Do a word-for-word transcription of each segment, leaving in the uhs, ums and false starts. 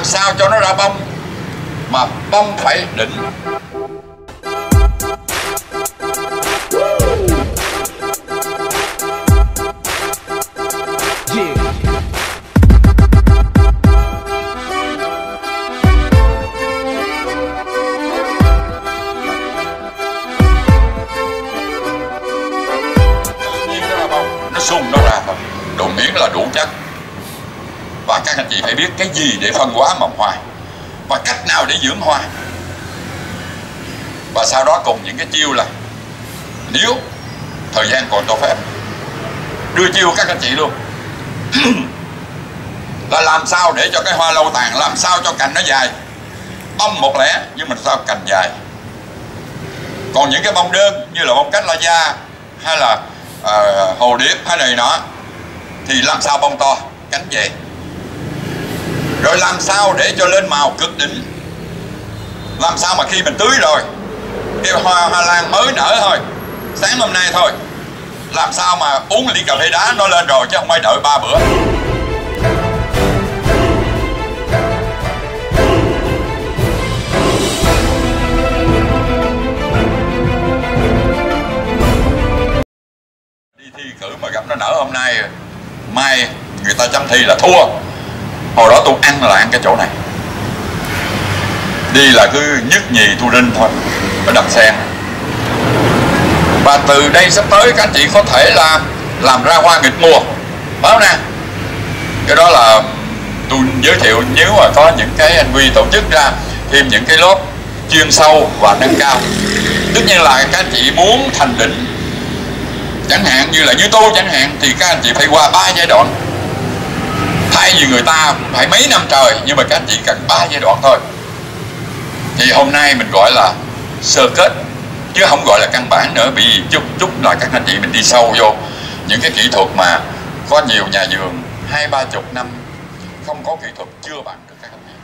làm sao cho nó ra bông, mà bông phải đỉnh. Sung nó ra thôi, độ miếng là đủ chắc. Và các anh chị phải biết cái gì để phân hóa mầm hoa và cách nào để dưỡng hoa. Và sau đó cùng những cái chiêu là nếu thời gian còn cho phép đưa chiêu các anh chị luôn là làm sao để cho cái hoa lâu tàn, làm sao cho cành nó dài, bông một lẻ nhưng mà sao cành dài. Còn những cái bông đơn như là bông cách la da hay là uh, hồ điệp hay này nọ thì làm sao bông to, cánh dày. Rồi làm sao để cho lên màu cực đỉnh, làm sao mà khi mình tưới rồi cái hoa hoa lan mới nở thôi, sáng hôm nay thôi, làm sao mà uống ly cà phê đá nó lên rồi chứ không phải đợi ba bữa. Đi thi cử mà gặp nó nở hôm nay, mai người ta chấm thi là thua. Hồi đó tôi ăn là ăn cái chỗ này, đi là cứ nhất nhì thu rinh thôi, ở đầm sen. Và từ đây sắp tới các anh chị có thể là làm ra hoa nghịch mùa, phải không nè? Cái đó là tôi giới thiệu, nếu mà có những cái anh Huy tổ chức ra thêm những cái lớp chuyên sâu và nâng cao. Tất nhiên là các anh chị muốn thành đỉnh, chẳng hạn như là như tôi chẳng hạn, thì các anh chị phải qua ba giai đoạn. Thay vì người ta phải mấy năm trời, nhưng mà các anh chị cần ba giai đoạn thôi. Thì hôm nay mình gọi là sơ kết, chứ không gọi là căn bản nữa. Vì chút chút là các anh chị mình đi sâu vô những cái kỹ thuật mà có nhiều nhà vườn hai ba chục năm không có kỹ thuật chưa bằng được các anh chị.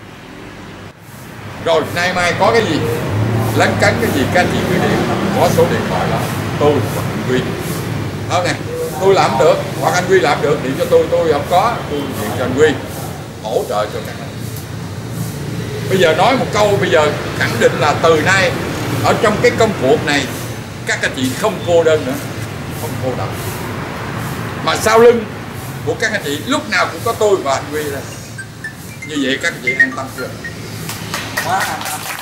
Rồi nay mai có cái gì lấn cấn cái gì các anh chị cứ điện, có số điện thoại đó tôi hoặc anh Huy, không nè, tôi làm được hoặc anh Huy làm được, điện cho tôi, tôi không có tôi điện cho anh Huy hỗ trợ cho các anh. Bây giờ nói một câu, bây giờ khẳng định là từ nay ở trong cái công cuộc này các anh chị không cô đơn nữa, không cô độc, mà sau lưng của các anh chị lúc nào cũng có tôi và anh Huy đây. Như vậy các anh chị an tâm chưa? Quá an tâm.